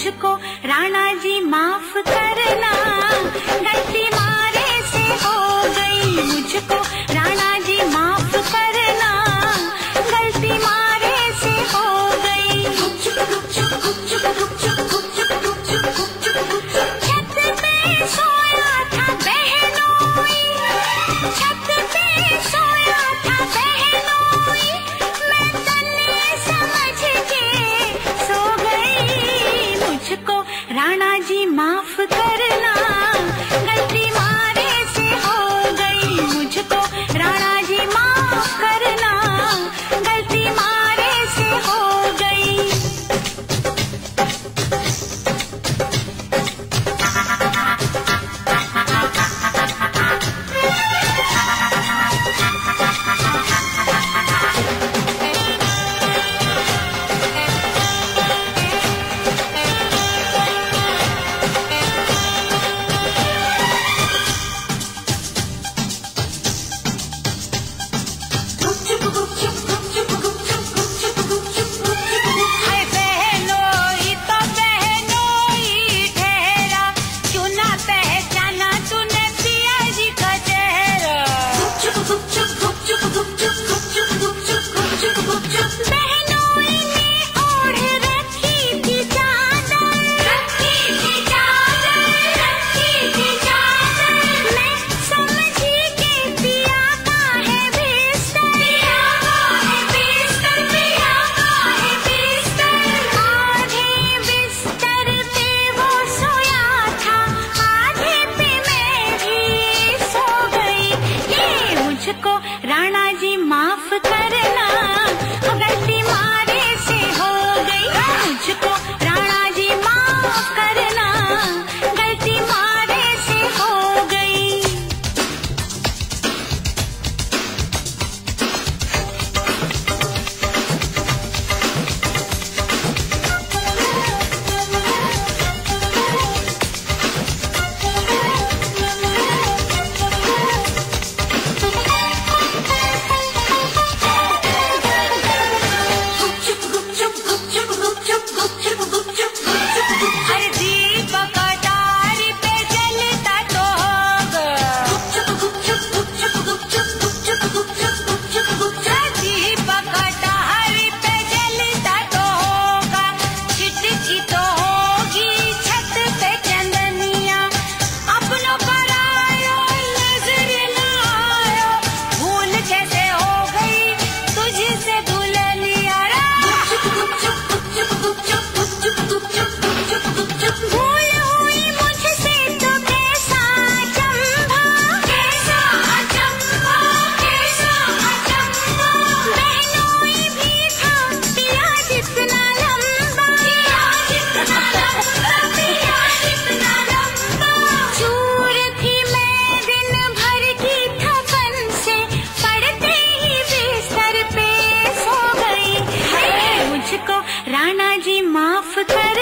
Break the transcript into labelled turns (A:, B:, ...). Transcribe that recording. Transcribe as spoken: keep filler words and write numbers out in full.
A: मुझको राणा जी माफ करना, गलती मारे से हो गई। मुझको राणा जी माफ करना, गलती मारे से हो गई। छत पे सोया था बहनोई, छत पे सोया था बहनोई, मैं तन्ने समझ के सो गई। मुझको राणा जी माफ करना, गलती मारे से हो गई। मुझको राणा जी माफ करना, गलती मारे से हो गई। हाय बहनोई तो बहनोई ठहरा, क्यों ना पहचाना तूने पिया जी का चेहरा। बहनोई ने ओढ़ रखी थी चादर, रखी थी चादर, रखी थी चादर। मैं समझी के पिया का है बिस्तर, पिया का है बिस्तर, पिया का है बिस्तर। आधे बिस्तर पे वो सोया था, आधे पे मैं भी सो गई। ये मुझको राणा जी माफ करना, गलती मारे से हो गई। मुझको राणा जी माफ करना, गलती मारे से हो गई। हर दीपक डारी पे जलता तो होगा, दीपक डारी पे जलता तो होगा। छिटकी तो होगी छत पे चंदनिया, अपनों पर आयो नजर न आयो। भूल कैसे हो गई तुझसे दुल्हनिया रा। भूल हुई मुझसे तो कैसा अचंभा, कैसा अचंभा, कैसा अचंभा। बहनोई भी था पिया जितना लंबा, पिया जितना लंबा, पिया जितना लंबा। चूर थी मैं दिन भर की थकन से, पड़ते ही बिस्तर पे सो गई। मुझको राणा जी माफ कर